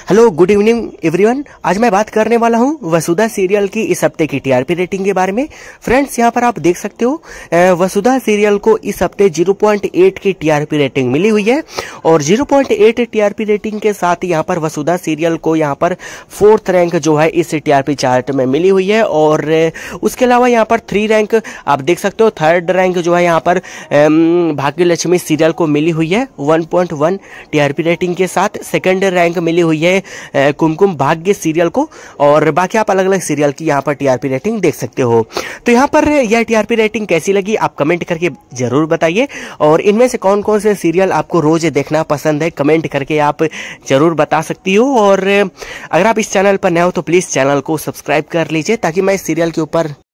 Hello good evening everyone. आज मैं बात करने वाला हूं वसुधा सीरियल की इस हफ्ते की टीआरपी रेटिंग के बारे में। फ्रेंड्स, यहां पर आप देख सकते हो वसुधा सीरियल को इस हफ्ते 0.8 की टीआरपी रेटिंग मिली हुई है और 0.8 टीआरपी रेटिंग के साथ यहां पर वसुधा सीरियल को यहां पर 4th रैंक जो है इस टीआरपी चार्ट में मिली हुई है। और उसके अलावा यहां पर 3 रैंक आप देख सकते हो। 3rd रैंक जो है यहां पर भाग्यलक्ष्मी सीरियल को मिली हुई है 1.1 टीआरपी रेटिंग के साथ। 2nd रैंक मिली हुई है कुमकुम भाग्य सीरियल को। और बाकी आप अलग अलग सीरियल की यहाँ पर टीआरपी रेटिंग देख सकते हो। तो यहाँ पर यह टीआरपी रेटिंग कैसी लगी आप कमेंट करके जरूर बताइए। और इनमें से कौन कौन से सीरियल आपको रोज देखना पसंद है कमेंट करके आप जरूर बता सकती हो। और अगर आप इस चैनल पर नए हो तो प्लीज चैनल को सब्सक्राइब कर लीजिए ताकि मैं इस सीरियल के ऊपर